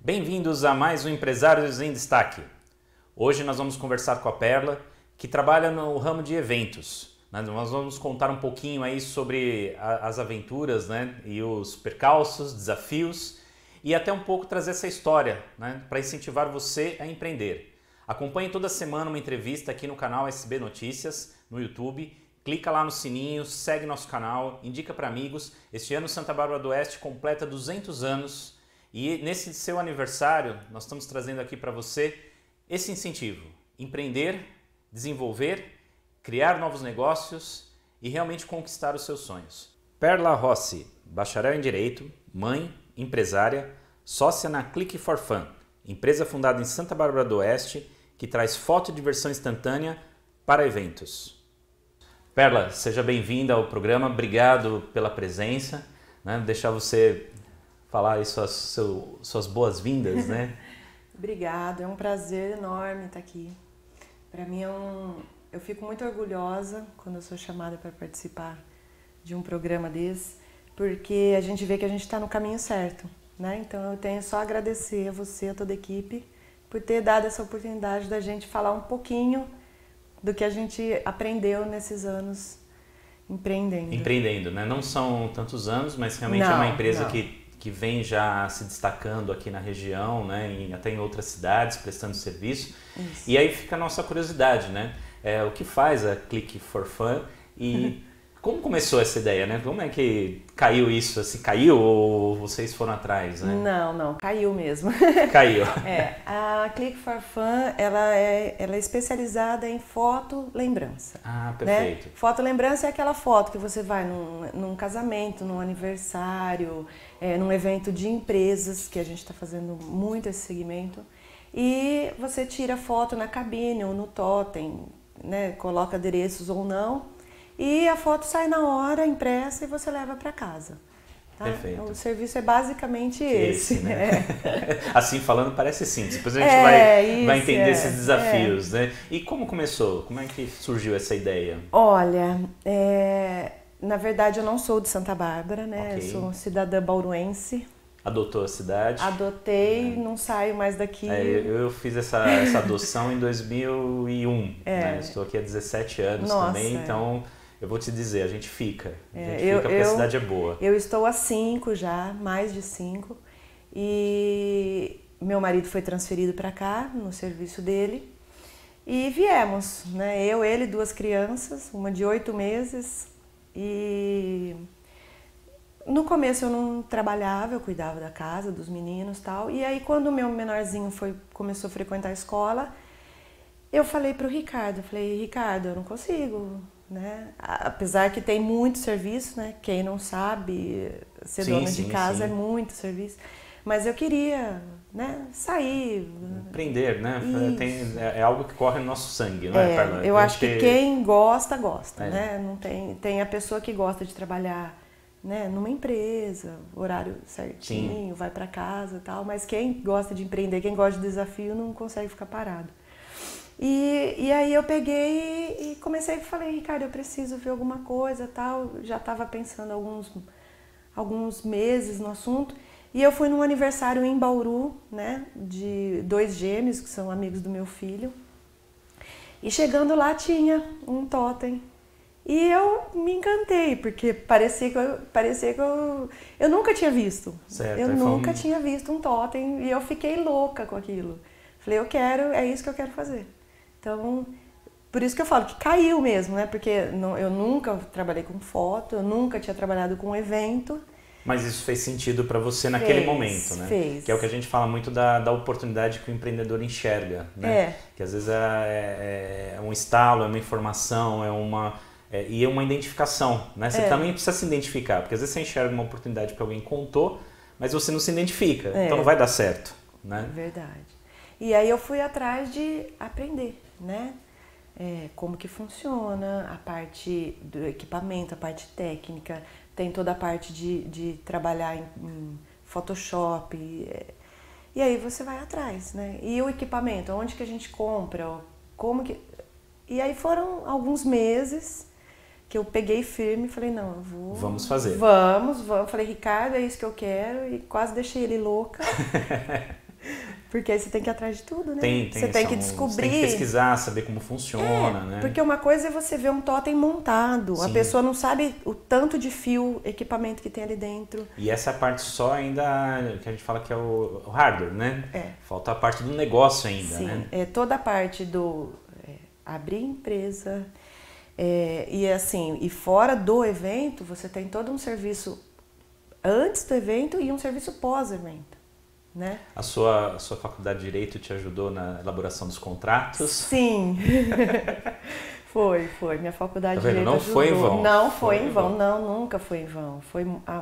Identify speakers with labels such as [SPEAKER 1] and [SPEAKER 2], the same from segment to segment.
[SPEAKER 1] Bem-vindos a mais um Empresários em Destaque. Hoje nós vamos conversar com a Perla, que trabalha no ramo de eventos. Nós vamos contar um pouquinho aí sobre as aventuras, né, e os percalços, desafios e até um pouco trazer essa história, né, para incentivar você a empreender. Acompanhe toda semana uma entrevista aqui no canal SB Notícias, no YouTube. Clica lá no sininho, segue nosso canal, indica para amigos. Este ano Santa Bárbara do Oeste completa 200 anos. E nesse seu aniversário, nós estamos trazendo aqui para você esse incentivo: empreender, desenvolver, criar novos negócios e realmente conquistar os seus sonhos. Perla Rossi, bacharel em Direito, mãe, empresária, sócia na Click for Fun, empresa fundada em Santa Bárbara do Oeste que traz foto e diversão instantânea para eventos. Perla, seja bem-vinda ao programa, obrigado pela presença, né? Deixar você falar aí suas boas-vindas, né?
[SPEAKER 2] Obrigada, é um prazer enorme estar aqui. Para mim eu fico muito orgulhosa quando eu sou chamada para participar de um programa desse, porque a gente vê que a gente está no caminho certo, né? Então eu tenho só a agradecer a você, a toda a equipe, por ter dado essa oportunidade da gente falar um pouquinho do que a gente aprendeu nesses anos empreendendo.
[SPEAKER 1] Empreendendo, né? Não são tantos anos, mas realmente é uma empresa que vem já se destacando aqui na região, né? Até em outras cidades, prestando serviço. Isso. E aí fica a nossa curiosidade, né? O que faz a Click for Fun e como começou essa ideia, né? Como é que caiu isso? Se caiu ou vocês foram atrás, né?
[SPEAKER 2] Não, caiu mesmo.
[SPEAKER 1] Caiu.
[SPEAKER 2] A Click for Fun, ela é especializada em foto-lembrança.
[SPEAKER 1] Ah, perfeito.
[SPEAKER 2] Né? Foto-lembrança é aquela foto que você vai num casamento, num aniversário, num evento de empresas, que a gente está fazendo muito esse segmento, e você tira foto na cabine ou no totem, né? Coloca adereços ou não, e a foto sai na hora, impressa, e você leva para casa. Tá?
[SPEAKER 1] Perfeito.
[SPEAKER 2] O serviço é basicamente esse.
[SPEAKER 1] Né? Assim falando parece simples, depois a gente vai entender esses desafios. Né? E como começou? Como é que surgiu essa ideia?
[SPEAKER 2] Olha, na verdade eu não sou de Santa Bárbara, né?
[SPEAKER 1] Okay.
[SPEAKER 2] Eu sou cidadã bauruense.
[SPEAKER 1] Adotou a cidade?
[SPEAKER 2] Adotei, não saio mais daqui.
[SPEAKER 1] Eu fiz essa adoção em 2001, né? Estou aqui há 17 anos também, então eu vou te dizer, a gente fica. A gente fica porque a cidade é boa.
[SPEAKER 2] Eu estou há 5 já, mais de 5, e meu marido foi transferido para cá, no serviço dele, e viemos, né? Eu, ele, 2 crianças, uma de 8 meses, e no começo eu não trabalhava, eu cuidava da casa, dos meninos e tal. E aí quando o meu menorzinho começou a frequentar a escola, eu falei pro Ricardo, Ricardo, eu não consigo, né? Apesar que tem muito serviço, né? Quem não sabe, ser dona de casa é muito serviço. Mas eu queria, né, sair.
[SPEAKER 1] Empreender, né? É algo que corre no nosso sangue, não é, Perla?
[SPEAKER 2] Eu acho que quem gosta, né? Não tem a pessoa que gosta de trabalhar, né, numa empresa, horário certinho, vai para casa e tal, mas quem gosta de empreender, quem gosta de desafio, não consegue ficar parado. E aí eu peguei e comecei, falei, Ricardo, eu preciso ver alguma coisa tal, já estava pensando alguns meses no assunto, e eu fui num aniversário em Bauru, né, de 2 gêmeos, que são amigos do meu filho, e chegando lá tinha um totem. E eu me encantei, porque parecia que eu nunca tinha visto.
[SPEAKER 1] Certo,
[SPEAKER 2] eu nunca tinha visto um totem e eu fiquei louca com aquilo. Falei, é isso que eu quero fazer. Então, por isso que eu falo que caiu mesmo, né? Porque eu nunca trabalhei com foto, eu nunca tinha trabalhado com evento.
[SPEAKER 1] Mas isso fez sentido para você naquele momento, né?
[SPEAKER 2] Fez.
[SPEAKER 1] Que é o que a gente fala muito da oportunidade que o empreendedor enxerga, né? Que às vezes é um estalo, é uma informação, e é uma identificação, né? Você também precisa se identificar, porque às vezes você enxerga uma oportunidade que alguém contou, mas você não se identifica, então não vai dar certo, né?
[SPEAKER 2] Verdade. E aí eu fui atrás de aprender, né? Como que funciona, a parte do equipamento, a parte técnica, tem toda a parte de trabalhar em Photoshop, e aí você vai atrás, né? E o equipamento, onde que a gente compra, como que... E aí foram alguns meses que eu peguei firme e falei, não, eu vou...
[SPEAKER 1] Vamos fazer.
[SPEAKER 2] Vamos. Falei, Ricardo, é isso que eu quero. E quase deixei ele louca. Porque aí você tem que ir atrás de tudo, né?
[SPEAKER 1] Tem
[SPEAKER 2] você tem que descobrir.
[SPEAKER 1] Você tem que pesquisar, saber como funciona, né?
[SPEAKER 2] Porque uma coisa é você ver um totem montado.
[SPEAKER 1] Sim.
[SPEAKER 2] A pessoa não sabe o tanto de fio, equipamento que tem ali dentro.
[SPEAKER 1] E essa é a parte só ainda que a gente fala que é o hardware, né? Falta a parte do negócio ainda,
[SPEAKER 2] Sim,
[SPEAKER 1] né?
[SPEAKER 2] é toda a parte do abrir empresa. E assim, e fora do evento, você tem todo um serviço antes do evento e um serviço pós-evento, né?
[SPEAKER 1] A sua faculdade de Direito te ajudou na elaboração dos contratos?
[SPEAKER 2] Sim, foi. Minha faculdade
[SPEAKER 1] de Direito ajudou. Não foi em vão?
[SPEAKER 2] Não foi em vão, não, nunca foi em vão. Foi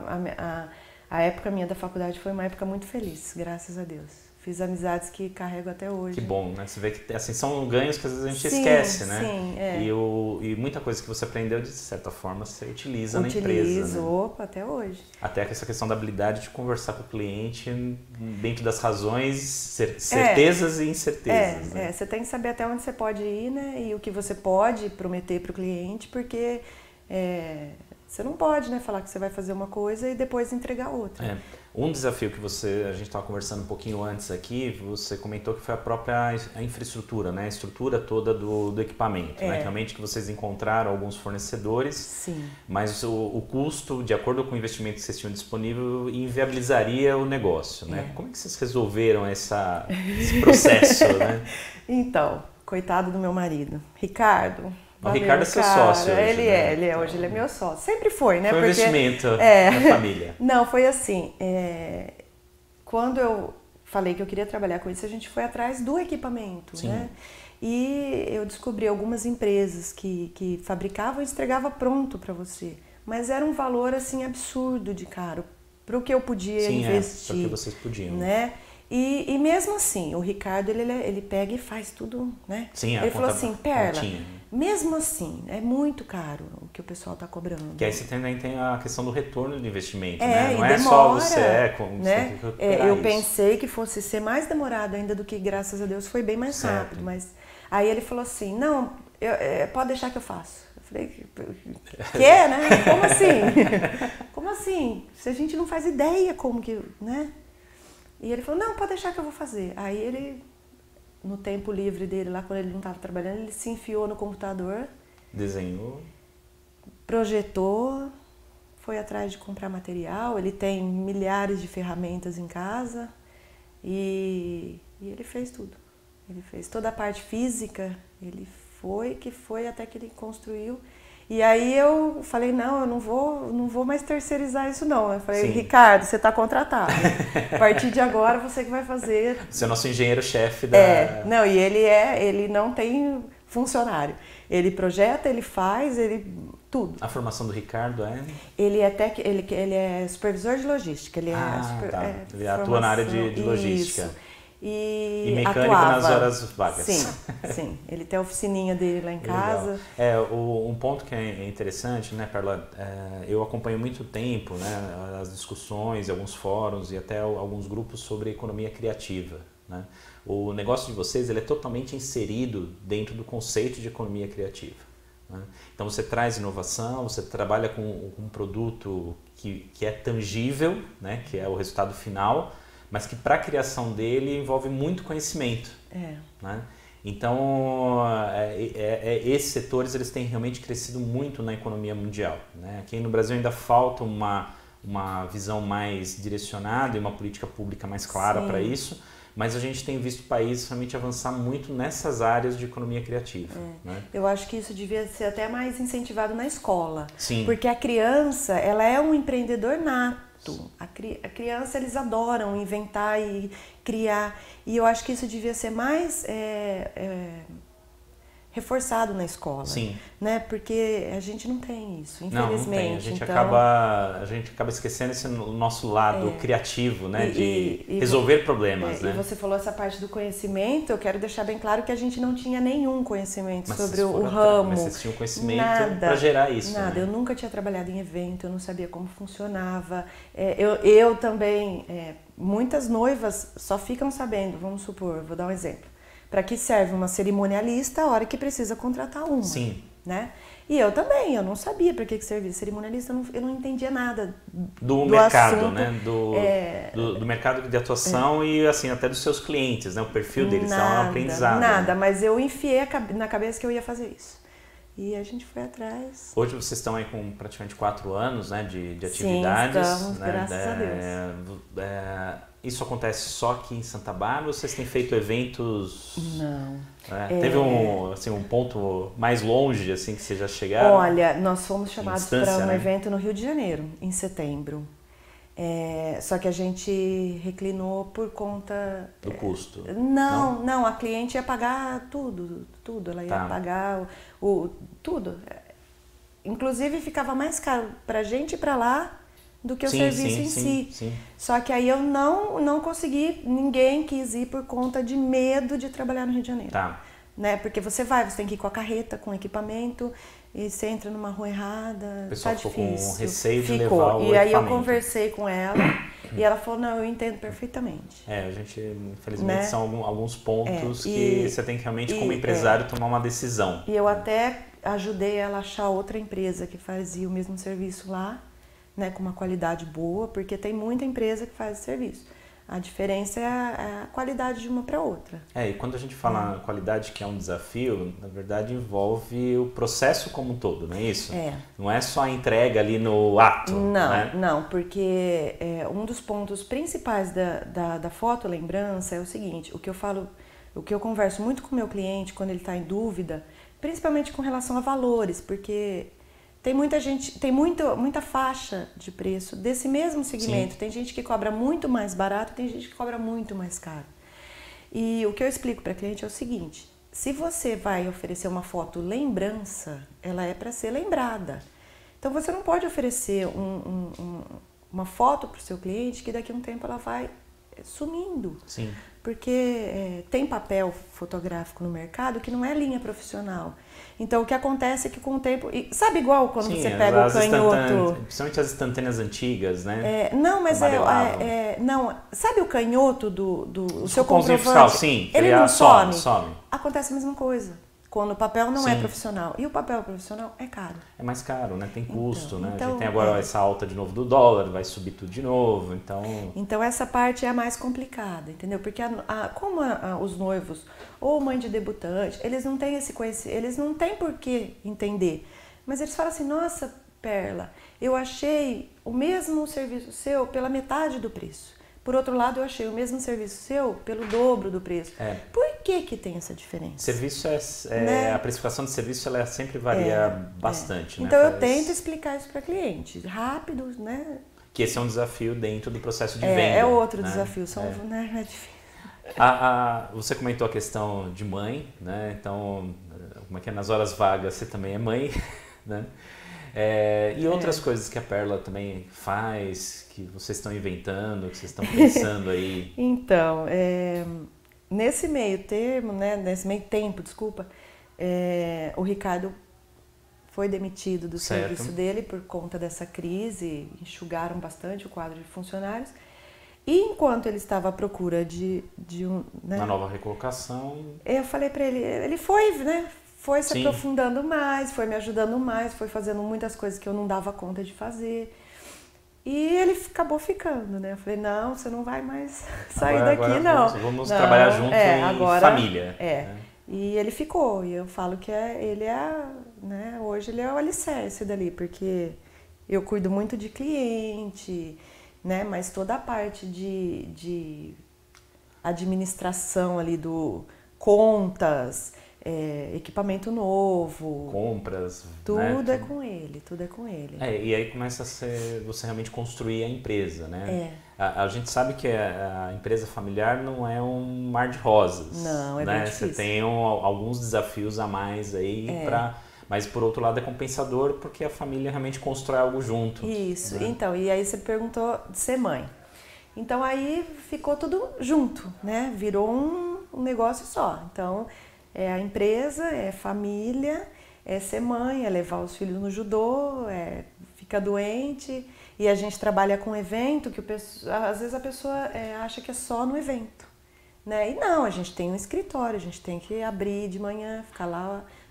[SPEAKER 2] a época minha da faculdade foi uma época muito feliz, graças a Deus. Fiz amizades que carrego até hoje.
[SPEAKER 1] Que bom, né? Você vê que assim, são ganhos que às vezes a gente esquece, né?
[SPEAKER 2] Sim,
[SPEAKER 1] E muita coisa que você aprendeu, de certa forma, você utiliza na empresa.
[SPEAKER 2] Utilizo, até hoje.
[SPEAKER 1] Até essa questão da habilidade de conversar com o cliente dentro das razões, certezas e incertezas. Né?
[SPEAKER 2] Você tem que saber até onde você pode ir, né? E o que você pode prometer para o cliente, porque você não pode, né, falar que você vai fazer uma coisa e depois entregar outra.
[SPEAKER 1] Um desafio que a gente estava conversando um pouquinho antes aqui, você comentou que foi a própria infraestrutura, né? A estrutura toda do equipamento. Né? Realmente que vocês encontraram alguns fornecedores,
[SPEAKER 2] sim,
[SPEAKER 1] mas o custo, de acordo com o investimento que vocês tinham disponível, inviabilizaria o negócio. Né? Como é que vocês resolveram esse processo? Né?
[SPEAKER 2] Então, coitado do meu marido. Ricardo...
[SPEAKER 1] O Ricardo é seu sócio hoje,
[SPEAKER 2] ele
[SPEAKER 1] né?
[SPEAKER 2] Hoje ele é meu sócio. Sempre foi, né?
[SPEAKER 1] Foi um investimento da família.
[SPEAKER 2] Não, foi assim, quando eu falei que eu queria trabalhar com isso, a gente foi atrás do equipamento,
[SPEAKER 1] sim,
[SPEAKER 2] né? E eu descobri algumas empresas que fabricavam e entregavam pronto para você. Mas era um valor, assim, absurdo de caro para o que eu podia investir.
[SPEAKER 1] Para o que vocês podiam.
[SPEAKER 2] Né? E mesmo assim, o Ricardo, ele pega e faz tudo, né?
[SPEAKER 1] Sim,
[SPEAKER 2] ele falou assim, Perla,
[SPEAKER 1] continha.
[SPEAKER 2] Mesmo assim, é muito caro o que o pessoal está cobrando.
[SPEAKER 1] Que aí você também tem a questão do retorno do investimento, né? Não
[SPEAKER 2] é
[SPEAKER 1] só você,
[SPEAKER 2] né?
[SPEAKER 1] Você tem que
[SPEAKER 2] eu pensei que fosse ser mais demorado ainda do que, graças a Deus, foi bem mais rápido. Mas aí ele falou assim, não, pode deixar que eu faço. Eu falei, quê, né? Como assim? Como assim? Se a gente não faz ideia como que, né? E ele falou, não, pode deixar que eu vou fazer. Aí ele, no tempo livre dele, lá quando ele não estava trabalhando, ele se enfiou no computador.
[SPEAKER 1] Desenhou.
[SPEAKER 2] Projetou, foi atrás de comprar material. Ele tem milhares de ferramentas em casa e ele fez tudo. Ele fez toda a parte física, ele foi até que ele construiu. E aí eu falei, não, eu não vou mais terceirizar isso não. Eu falei, Ricardo, você está contratado. A partir de agora você que vai fazer.
[SPEAKER 1] Você é o nosso engenheiro-chefe da...
[SPEAKER 2] Não, e ele não tem funcionário. Ele projeta, ele faz, tudo.
[SPEAKER 1] A formação do Ricardo é?
[SPEAKER 2] Ele é supervisor de logística. Ele
[SPEAKER 1] ele atua na área de logística.
[SPEAKER 2] Isso. E
[SPEAKER 1] mecânico
[SPEAKER 2] atuava.
[SPEAKER 1] nas horas vagas.
[SPEAKER 2] Sim. Ele tem a oficininha dele lá em casa.
[SPEAKER 1] Um ponto que é interessante, né, Perla? Eu acompanho muito tempo, né, as discussões, alguns fóruns e até alguns grupos sobre economia criativa. Né? O negócio de vocês ele é totalmente inserido dentro do conceito de economia criativa. Né? Então você traz inovação, você trabalha com um produto que é tangível, né, que é o resultado final, mas que para a criação dele envolve muito conhecimento. Né? Então, esses setores eles têm realmente crescido muito na economia mundial. Né? Aqui no Brasil ainda falta uma visão mais direcionada e uma política pública mais clara para isso, mas a gente tem visto países realmente avançar muito nessas áreas de economia criativa. Né?
[SPEAKER 2] Eu acho que isso devia ser até mais incentivado na escola.
[SPEAKER 1] Sim.
[SPEAKER 2] Porque a criança, ela é um empreendedor nato. A criança, eles adoram inventar e criar. E eu acho que isso devia ser mais reforçado na escola.
[SPEAKER 1] Sim.
[SPEAKER 2] Né? Porque a gente não tem isso, infelizmente.
[SPEAKER 1] Não tem. A gente acaba esquecendo esse nosso lado criativo, né? De resolver problemas. Né?
[SPEAKER 2] E você falou essa parte do conhecimento, eu quero deixar bem claro que a gente não tinha nenhum conhecimento sobre o ramo.
[SPEAKER 1] Mas vocês tinham conhecimento para gerar isso.
[SPEAKER 2] Nada,
[SPEAKER 1] né?
[SPEAKER 2] Eu nunca tinha trabalhado em evento, eu não sabia como funcionava. Eu também, muitas noivas só ficam sabendo, vamos supor, vou dar um exemplo. Para que serve uma cerimonialista a hora que precisa contratar uma.
[SPEAKER 1] Sim.
[SPEAKER 2] né? E eu também, eu não sabia para que servia. Cerimonialista, eu não entendia nada
[SPEAKER 1] do mercado,
[SPEAKER 2] assunto,
[SPEAKER 1] né? Do mercado de atuação e assim até dos seus clientes, né? O perfil deles, é um aprendizado.
[SPEAKER 2] Nada, mas eu enfiei na cabeça que eu ia fazer isso. E a gente foi atrás.
[SPEAKER 1] Hoje vocês estão aí com praticamente 4 anos, né, de atividades.
[SPEAKER 2] Sim, estamos,
[SPEAKER 1] né?
[SPEAKER 2] graças a Deus.
[SPEAKER 1] Isso acontece só aqui em Santa Bárbara ou vocês têm feito eventos?
[SPEAKER 2] Não.
[SPEAKER 1] Teve um ponto mais longe assim que vocês já chegaram?
[SPEAKER 2] Olha, nós fomos chamados para um
[SPEAKER 1] né?
[SPEAKER 2] evento no Rio de Janeiro, em setembro. Só que a gente reclinou por conta...
[SPEAKER 1] Do custo?
[SPEAKER 2] Não, a cliente ia pagar tudo. Ela ia pagar tudo. Inclusive ficava mais caro para a gente ir para lá do que o serviço em si.
[SPEAKER 1] Sim.
[SPEAKER 2] Só que aí eu não consegui, ninguém quis ir por conta de medo de trabalhar no Rio de Janeiro.
[SPEAKER 1] Tá.
[SPEAKER 2] Né? Porque você tem que ir com a carreta, com equipamento, e você entra numa rua errada,
[SPEAKER 1] o pessoal ficou
[SPEAKER 2] difícil.
[SPEAKER 1] Com receio de levar o equipamento.
[SPEAKER 2] E aí eu conversei com ela e ela falou, não, eu entendo perfeitamente.
[SPEAKER 1] A gente, infelizmente,
[SPEAKER 2] né?
[SPEAKER 1] São alguns pontos que você tem que realmente, como empresário, tomar uma decisão.
[SPEAKER 2] E eu até ajudei ela a achar outra empresa que fazia o mesmo serviço lá, né, com uma qualidade boa, porque tem muita empresa que faz esse serviço. A diferença é a qualidade de uma para outra.
[SPEAKER 1] E quando a gente fala qualidade, que é um desafio, na verdade envolve o processo como um todo, não é isso? Não é só a entrega ali no ato.
[SPEAKER 2] Não, porque um dos pontos principais da fotolembrança é o seguinte, o que eu converso muito com o meu cliente quando ele está em dúvida, principalmente com relação a valores, porque tem muita gente, tem muita faixa de preço desse mesmo segmento. Sim. Tem gente que cobra muito mais barato, tem gente que cobra muito mais caro. E o que eu explico para cliente é o seguinte, se você vai oferecer uma foto lembrança, ela é para ser lembrada. Então você não pode oferecer uma foto para o seu cliente que daqui a um tempo ela vai sumindo.
[SPEAKER 1] Sim.
[SPEAKER 2] Porque tem papel fotográfico no mercado que não é linha profissional. Então o que acontece é que com o tempo... Sabe igual quando você pega o canhoto...
[SPEAKER 1] Principalmente as instantâneas antigas, né?
[SPEAKER 2] Não, mas não, sabe o canhoto do seu comprovante?
[SPEAKER 1] Fiscal, sim.
[SPEAKER 2] Ele não some. Acontece a mesma coisa. Quando o papel não é profissional. E o papel profissional é caro.
[SPEAKER 1] É mais caro, né? Tem custo, né? A gente tem agora essa alta de novo do dólar, vai subir tudo de novo,
[SPEAKER 2] Então essa parte é a mais complicada, entendeu? Porque como os noivos ou mãe de debutante, eles não têm esse conhecimento, eles não têm por que entender. Mas eles falam assim, nossa, Perla, eu achei o mesmo serviço seu pela metade do preço. Por outro lado, eu achei o mesmo serviço seu pelo dobro do preço. Por que tem essa diferença?
[SPEAKER 1] Serviço né? A precificação de serviço ela sempre varia bastante.
[SPEAKER 2] Então
[SPEAKER 1] né?
[SPEAKER 2] eu tento explicar isso para cliente, rápido, né?
[SPEAKER 1] Que esse é um desafio dentro do processo de venda.
[SPEAKER 2] É outro
[SPEAKER 1] né?
[SPEAKER 2] desafio, né? É difícil.
[SPEAKER 1] Você comentou a questão de mãe, né? Então, como é que é? Nas horas vagas você também é mãe, né? E outras coisas que a Perla também faz, que vocês estão inventando, que vocês estão pensando aí?
[SPEAKER 2] Então, nesse meio termo, né, nesse meio tempo, desculpa, o Ricardo foi demitido do serviço dele por conta dessa crise, enxugaram bastante o quadro de funcionários. E enquanto ele estava à procura de
[SPEAKER 1] uma nova recolocação...
[SPEAKER 2] Eu falei para ele foi, né? Foi se aprofundando mais, foi me ajudando mais, foi fazendo muitas coisas que eu não dava conta de fazer. E ele acabou ficando, né? Eu falei, não, você não vai mais sair daqui, não.
[SPEAKER 1] Vamos trabalhar junto em família.
[SPEAKER 2] Né? E ele ficou, e eu falo que né? Hoje ele é o alicerce dali, porque eu cuido muito de cliente, né? Mas toda a parte de administração ali do contas... equipamento novo,
[SPEAKER 1] compras,
[SPEAKER 2] tudo
[SPEAKER 1] né?
[SPEAKER 2] é com ele, tudo é com ele.
[SPEAKER 1] E aí começa a você realmente construir a empresa, né? A gente sabe que a empresa familiar não é um mar de rosas.
[SPEAKER 2] Não, é
[SPEAKER 1] né?
[SPEAKER 2] bem difícil.
[SPEAKER 1] Você tem alguns desafios a mais aí mas por outro lado é compensador porque a família realmente constrói algo junto.
[SPEAKER 2] Isso,
[SPEAKER 1] né?
[SPEAKER 2] Então, e aí você perguntou de ser mãe. Então aí ficou tudo junto, né? Virou um negócio só. Então, é a empresa, é família, é ser mãe, é levar os filhos no judô, fica doente. E a gente trabalha com evento, que às vezes a pessoa acha que é só no evento. Né? E não, a gente tem um escritório, a gente tem que abrir de manhã, ficar lá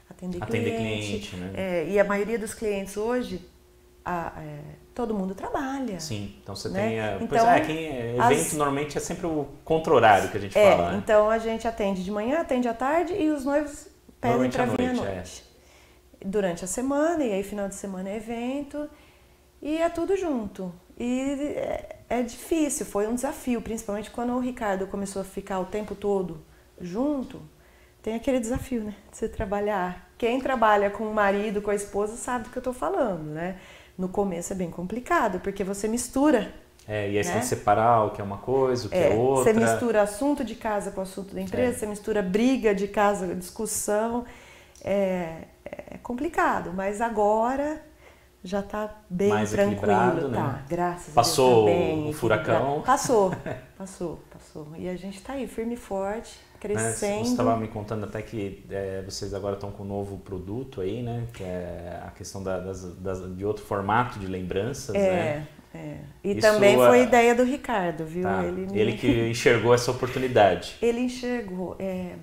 [SPEAKER 2] atender
[SPEAKER 1] cliente, né?
[SPEAKER 2] E a maioria dos clientes hoje, todo mundo trabalha.
[SPEAKER 1] Sim, então você
[SPEAKER 2] né?
[SPEAKER 1] tem... evento normalmente é sempre o contra-horário que a gente fala, né?
[SPEAKER 2] Então a gente atende de manhã, atende à tarde e os noivos pedem para vir à noite. Durante a semana, e aí final de semana é evento, e é tudo junto. E é difícil, foi um desafio, principalmente quando o Ricardo começou a ficar o tempo todo junto, tem aquele desafio, né? De você trabalhar. Quem trabalha com o marido, com a esposa, sabe do que eu estou falando, né? No começo é bem complicado, porque você mistura.
[SPEAKER 1] E aí você tem que separar o que é uma coisa, o que é outra.
[SPEAKER 2] Você mistura assunto de casa com assunto da empresa, você mistura briga de casa, discussão. É complicado, mas agora já está bem
[SPEAKER 1] mais
[SPEAKER 2] tranquilo.
[SPEAKER 1] Né?
[SPEAKER 2] Tá, graças a Deus.
[SPEAKER 1] Passou
[SPEAKER 2] bem,
[SPEAKER 1] o furacão?
[SPEAKER 2] Passou. E a gente está aí, firme e forte, crescendo.
[SPEAKER 1] Você estava me contando até que vocês agora estão com um novo produto aí, né? Que é a questão de outro formato de lembranças, né?
[SPEAKER 2] E isso também foi ideia do Ricardo, viu?
[SPEAKER 1] Tá. Ele que enxergou essa oportunidade.
[SPEAKER 2] Ele enxergou.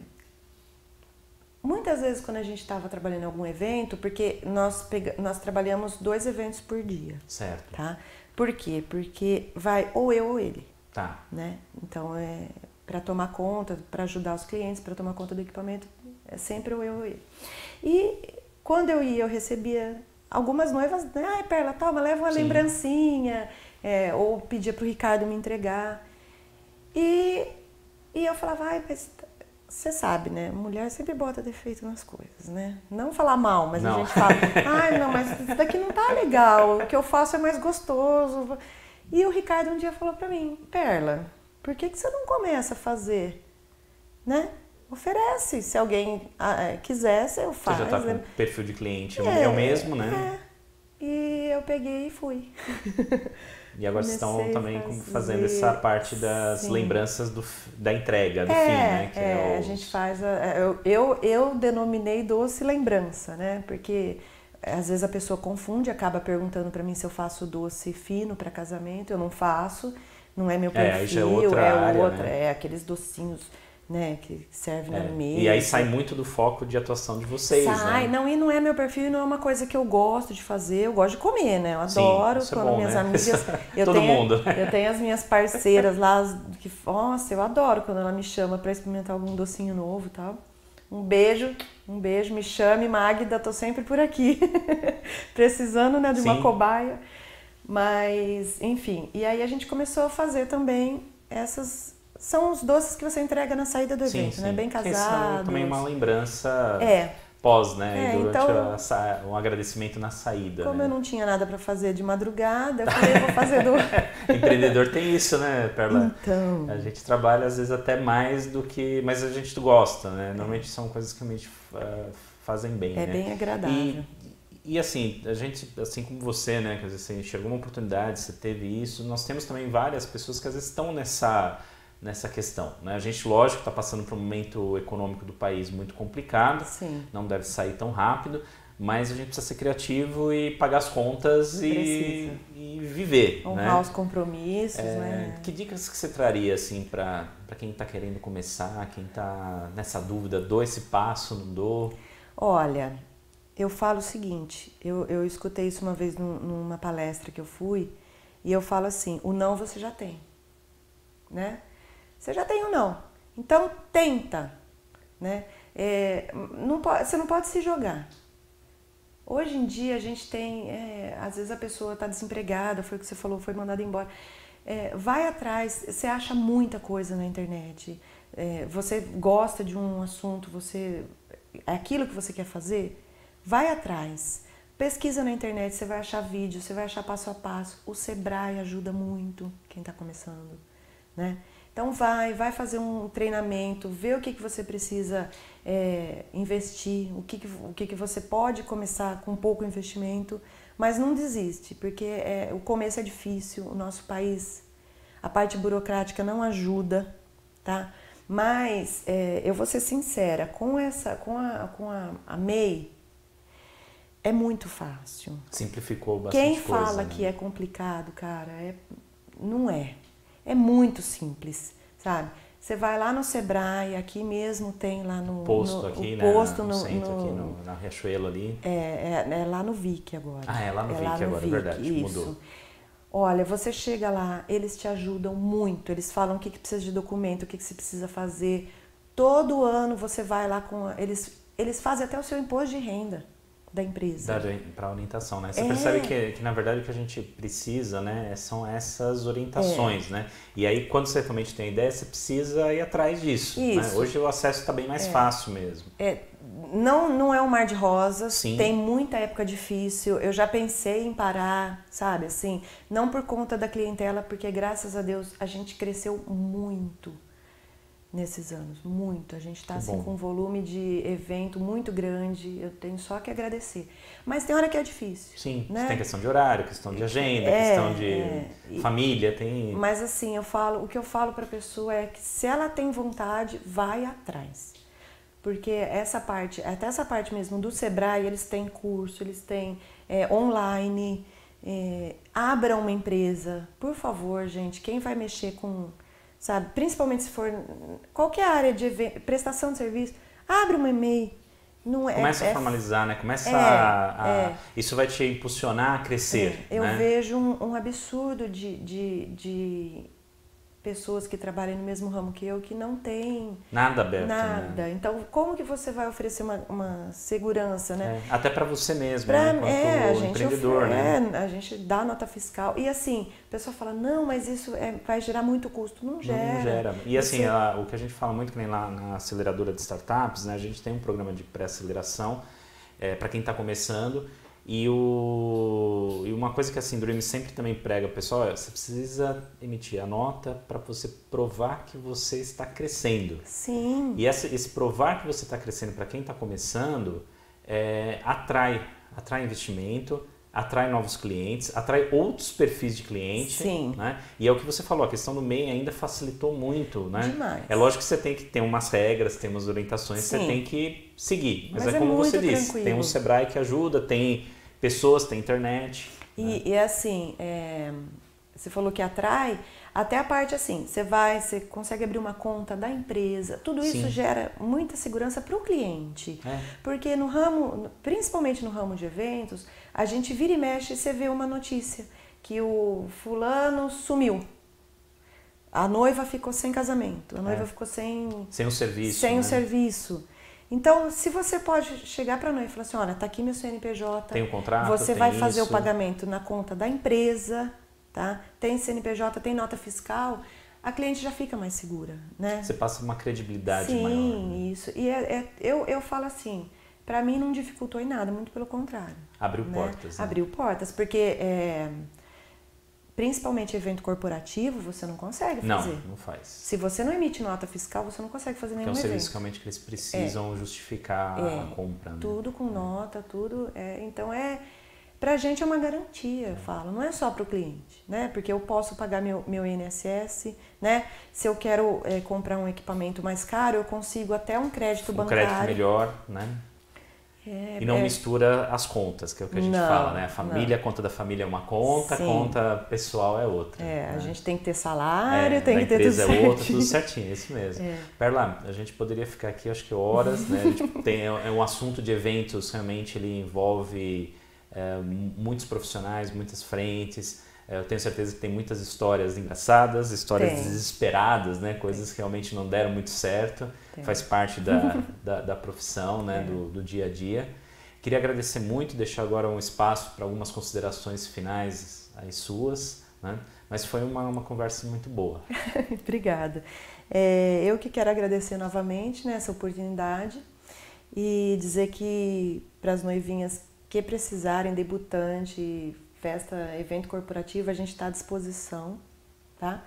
[SPEAKER 2] Muitas vezes quando a gente estava trabalhando em algum evento, porque nós trabalhamos 2 eventos por dia.
[SPEAKER 1] Certo.
[SPEAKER 2] Tá? Por quê? Porque vai ou eu ou ele.
[SPEAKER 1] Tá.
[SPEAKER 2] Né? Então, para tomar conta, para ajudar os clientes, para tomar conta do equipamento, é sempre ou eu ou ele. E quando eu ia, eu recebia algumas noivas, né? Ai, Perla, toma, leva uma lembrancinha, ou pedia para o Ricardo me entregar. E eu falava, ai, mas... Você sabe, né? Mulher sempre bota defeito nas coisas, né? Não falar mal, mas a gente fala, ai, não, mas isso daqui não tá legal, o que eu faço é mais gostoso. E o Ricardo um dia falou pra mim, Perla, por que você não começa a fazer, né? Oferece, se alguém quisesse, eu faço.
[SPEAKER 1] Você já tá com perfil de cliente, eu mesmo, né?
[SPEAKER 2] E eu peguei e fui.
[SPEAKER 1] E agora vocês estão também fazendo essa parte das lembranças da entrega, do fim, né? Que
[SPEAKER 2] a gente faz... Eu denominei doce lembrança, né? Porque às vezes a pessoa confunde, acaba perguntando para mim se eu faço doce fino para casamento. Eu não faço, não é meu perfil, é aqueles docinhos... Né, que serve na mesa.
[SPEAKER 1] E aí sai muito do foco de atuação de vocês,
[SPEAKER 2] né? E não é meu perfil, não é uma coisa que eu gosto de fazer, eu gosto de comer, né? Eu adoro quando minhas amigas... Eu tenho as minhas parceiras lá, que, nossa, eu adoro quando ela me chama para experimentar algum docinho novo e tal. Um beijo, me chame, Magda, tô sempre por aqui, precisando, né, de uma cobaia. Mas, enfim, e aí a gente começou a fazer também essas... São os doces que você entrega na saída do evento, né? Bem casados. São
[SPEAKER 1] também uma lembrança pós, né? E durante um agradecimento na saída.
[SPEAKER 2] Como eu não tinha nada para fazer de madrugada, eu falei, vou fazer do...
[SPEAKER 1] Empreendedor tem isso, né, Perla?
[SPEAKER 2] Então...
[SPEAKER 1] A gente trabalha às vezes até mais do que... Mas a gente gosta, né? Normalmente são coisas que a gente fazem bem, né?
[SPEAKER 2] É bem agradável.
[SPEAKER 1] E assim, a gente, assim como você, né? Que às vezes você enxergou uma oportunidade, você teve isso. Nós temos também várias pessoas que às vezes estão nessa questão, né? A gente, lógico, está passando por um momento econômico do país muito complicado, não deve sair tão rápido, mas a gente precisa ser criativo e pagar as contas e viver,
[SPEAKER 2] honrar os compromissos, né?
[SPEAKER 1] Que dicas que você traria assim para quem está querendo começar, quem está nessa dúvida, dou esse passo, não dou?
[SPEAKER 2] Olha, eu falo o seguinte, eu escutei isso uma vez numa palestra que eu fui, e eu falo assim, o não você já tem, né? Você já tem o não. Então, tenta. Né? Você não pode se jogar. Hoje em dia, a gente tem... às vezes a pessoa está desempregada, foi o que você falou, foi mandada embora. Vai atrás, você acha muita coisa na internet. Você gosta de um assunto, é aquilo que você quer fazer? Vai atrás. Pesquisa na internet, você vai achar vídeo, você vai achar passo a passo. O Sebrae ajuda muito quem está começando. Né? Então vai fazer um treinamento, vê o que você precisa investir, o que você pode começar com pouco investimento, mas não desiste, porque o começo é difícil, o nosso país, a parte burocrática não ajuda, tá? Mas eu vou ser sincera, com a MEI é muito fácil.
[SPEAKER 1] Simplificou bastante coisa.
[SPEAKER 2] Quem fala que é complicado, cara, não é. É muito simples, sabe? Você vai lá no Sebrae, aqui mesmo tem lá no
[SPEAKER 1] posto aqui, né?
[SPEAKER 2] Posto
[SPEAKER 1] no centro, aqui na Riachuelo ali.
[SPEAKER 2] É lá no Vic agora.
[SPEAKER 1] Ah, é lá no Vic agora, é verdade,
[SPEAKER 2] isso.
[SPEAKER 1] Mudou.
[SPEAKER 2] Olha, você chega lá, eles te ajudam muito, eles falam o que precisa de documento, o que você precisa fazer. Todo ano você vai lá com... Eles fazem até o seu imposto de renda da empresa.
[SPEAKER 1] Para orientação, né? Você percebe que, na verdade, o que a gente precisa, né, são essas orientações, né? E aí, quando você realmente tem a ideia, você precisa ir atrás disso. Né? Hoje o acesso está bem mais fácil mesmo.
[SPEAKER 2] Não é um mar de rosas,
[SPEAKER 1] Sim.
[SPEAKER 2] Tem muita época difícil. Eu já pensei em parar, sabe? Assim, não por conta da clientela, porque graças a Deus a gente cresceu muito nesses anos, muito. A gente está assim, com um volume de evento muito grande, eu tenho só que agradecer. Mas tem hora que é difícil.
[SPEAKER 1] Sim,
[SPEAKER 2] né?
[SPEAKER 1] Tem questão de horário, questão de agenda, questão de família, tem...
[SPEAKER 2] Mas assim, o que eu falo para a pessoa é que se ela tem vontade, vai atrás. Porque até essa parte mesmo do Sebrae, eles têm curso, eles têm online, abra uma empresa, por favor, gente, quem vai mexer com... Sabe, principalmente se for qualquer área de prestação de serviço, abre uma e-mail.
[SPEAKER 1] Começa a formalizar, né? Isso vai te impulsionar a crescer.
[SPEAKER 2] Eu
[SPEAKER 1] né?
[SPEAKER 2] vejo um absurdo de pessoas que trabalham no mesmo ramo que eu que não tem
[SPEAKER 1] nada aberto.
[SPEAKER 2] Nada.
[SPEAKER 1] Né?
[SPEAKER 2] Então, como que você vai oferecer uma segurança, né?
[SPEAKER 1] Até para você mesmo, né? Enquanto empreendedor, né?
[SPEAKER 2] A gente dá nota fiscal. E assim, a pessoa fala, não, mas isso vai gerar muito custo. Não gera.
[SPEAKER 1] Não gera. E assim, o que a gente fala muito que nem lá na aceleradora de startups, né? A gente tem um programa de pré-aceleração para quem está começando. E uma coisa que a Síndrome sempre também prega, pessoal, você precisa emitir a nota para você provar que você está crescendo.
[SPEAKER 2] Sim.
[SPEAKER 1] E esse provar que você está crescendo para quem está começando atrai investimento, atrai novos clientes, atrai outros perfis de cliente.
[SPEAKER 2] Sim.
[SPEAKER 1] Né? E é o que você falou, a questão do MEI ainda facilitou muito. Né?
[SPEAKER 2] Demais.
[SPEAKER 1] É lógico que você tem que ter umas regras, tem umas orientações,
[SPEAKER 2] Sim.
[SPEAKER 1] você tem que seguir. Mas como
[SPEAKER 2] muito
[SPEAKER 1] você disse,
[SPEAKER 2] tranquilo.
[SPEAKER 1] tem um Sebrae que ajuda, tem pessoas, tem internet.
[SPEAKER 2] E assim, você falou que atrai, até a parte assim, você consegue abrir uma conta da empresa, tudo isso
[SPEAKER 1] Sim.
[SPEAKER 2] gera muita segurança para o cliente. Porque no ramo, principalmente no ramo de eventos, a gente vira e mexe e você vê uma notícia que o fulano sumiu. A noiva ficou sem casamento, a noiva ficou sem
[SPEAKER 1] o serviço.
[SPEAKER 2] Sem
[SPEAKER 1] né?
[SPEAKER 2] o serviço. Então, se você pode chegar para a noiva e falar assim, olha, tá aqui meu CNPJ,
[SPEAKER 1] tem um contrato,
[SPEAKER 2] você vai fazer
[SPEAKER 1] isso.
[SPEAKER 2] o pagamento na conta da empresa, tá? Tem CNPJ, tem nota fiscal, a cliente já fica mais segura, né?
[SPEAKER 1] Você passa uma credibilidade
[SPEAKER 2] maior.
[SPEAKER 1] Sim,
[SPEAKER 2] né? Isso. E eu falo assim, para mim não dificultou em nada, muito pelo contrário.
[SPEAKER 1] Abriu
[SPEAKER 2] né?
[SPEAKER 1] portas. Né?
[SPEAKER 2] Abriu portas, porque principalmente evento corporativo, você não consegue fazer.
[SPEAKER 1] Não faz.
[SPEAKER 2] Se você não emite nota fiscal, você não consegue fazer nenhum evento.
[SPEAKER 1] É um serviço realmente que eles precisam justificar a compra. Né?
[SPEAKER 2] Tudo com nota, tudo. Então, pra gente é uma garantia, eu falo. Não é só pro cliente, né? Porque eu posso pagar meu INSS, né? Se eu quero comprar um equipamento mais caro, eu consigo até um crédito bancário.
[SPEAKER 1] Um crédito melhor, né? E não mistura as contas, que é o que a gente fala, né? A família, a conta da família é uma conta,
[SPEAKER 2] Sim.
[SPEAKER 1] a conta pessoal é outra.
[SPEAKER 2] A
[SPEAKER 1] né?
[SPEAKER 2] gente tem que ter salário, tem que ter tudo
[SPEAKER 1] certinho. A empresa é outra, tudo
[SPEAKER 2] certinho.
[SPEAKER 1] certinho, é isso mesmo. Perla, a gente poderia ficar aqui, acho que horas, né? A gente é um assunto de eventos, realmente ele envolve muitos profissionais, muitas frentes. Eu tenho certeza que tem muitas histórias engraçadas, histórias desesperadas, né? Coisas que realmente não deram muito certo. Faz parte da profissão, né? Do dia a dia. Queria agradecer muito, deixar agora um espaço para algumas considerações finais aí suas, né? Mas foi uma conversa muito boa.
[SPEAKER 2] Obrigada. Eu que quero agradecer novamente, né, essa oportunidade e dizer que para as noivinhas que precisarem, debutante, festa, evento corporativo, a gente está à disposição, tá?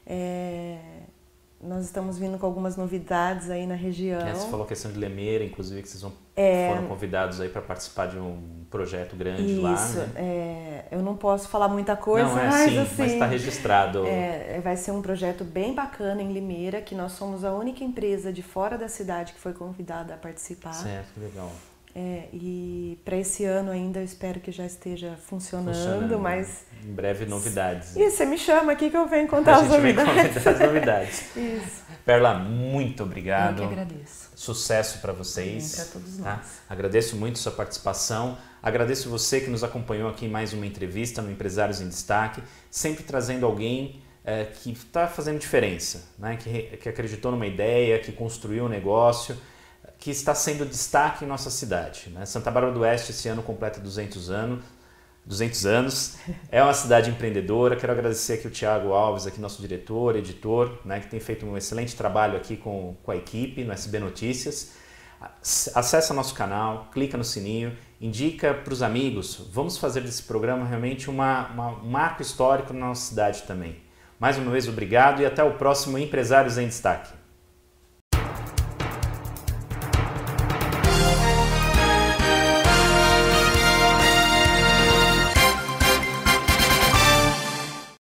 [SPEAKER 2] Nós estamos vindo com algumas novidades aí na região.
[SPEAKER 1] Você falou a questão de Limeira, inclusive, que vocês foram convidados aí para participar de um projeto grande lá.
[SPEAKER 2] Isso,
[SPEAKER 1] né?
[SPEAKER 2] eu não posso falar muita coisa,
[SPEAKER 1] mas está registrado.
[SPEAKER 2] Vai ser um projeto bem bacana em Limeira, que nós somos a única empresa de fora da cidade que foi convidada a participar.
[SPEAKER 1] Certo, legal.
[SPEAKER 2] E para esse ano ainda eu espero que já esteja funcionando, mas...
[SPEAKER 1] Em breve novidades.
[SPEAKER 2] E você me chama aqui que eu venho contar as novidades.
[SPEAKER 1] As novidades.
[SPEAKER 2] Isso.
[SPEAKER 1] Perla, muito obrigado.
[SPEAKER 2] Eu que agradeço.
[SPEAKER 1] Sucesso para vocês.
[SPEAKER 2] Para todos nós.
[SPEAKER 1] Agradeço muito sua participação. Agradeço você que nos acompanhou aqui em mais uma entrevista no Empresários em Destaque, sempre trazendo alguém que está fazendo diferença, né? Que acreditou numa ideia, que construiu um negócio, que está sendo destaque em nossa cidade, né? Santa Bárbara do Oeste esse ano completa 200 anos, é uma cidade empreendedora. Quero agradecer aqui o Thiago Alves, aqui nosso diretor, editor, né, que tem feito um excelente trabalho aqui com a equipe no SB Notícias. Acesse nosso canal, clica no sininho, indica para os amigos. Vamos fazer desse programa realmente um marco histórico na nossa cidade também. Mais uma vez, obrigado e até o próximo Empresários em Destaque.